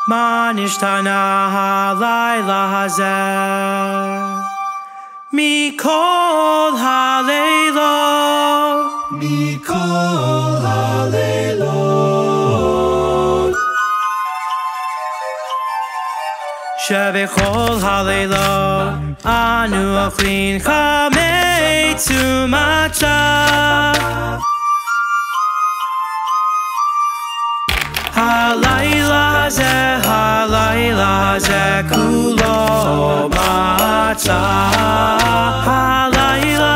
Mah Nishtanah halayla hazeh mikol haleilot mikol haleilot shebechol haleilot anu ochlin chametz u'matza halayla hazeh kulo matza halayla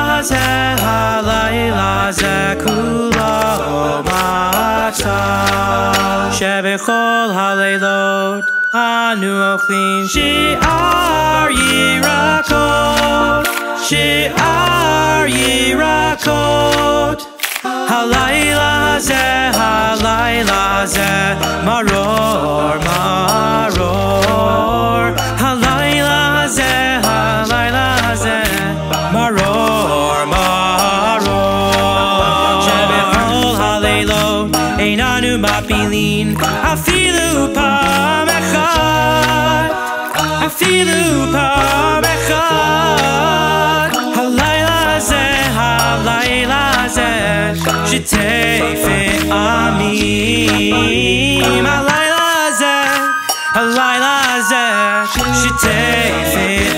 hazeh kulo matza shebechol haleilot anu ochlin shi'ar yirakot halayla hazeh maror halayla hazeh maror shebechol haleilot einanu mapilin afilu pam echad halayla hazeh shitefet amim halayla hazeh shitefet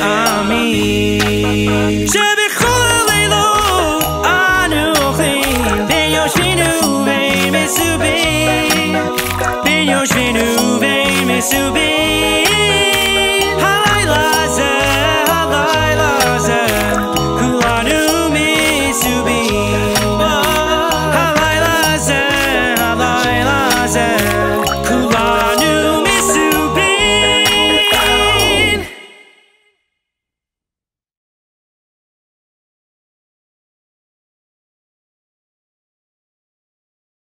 amim shebechol haleilot anu ochlin ben yoshvinu vein mesubin halayla hazeh kulanu mesubin halayla hazeh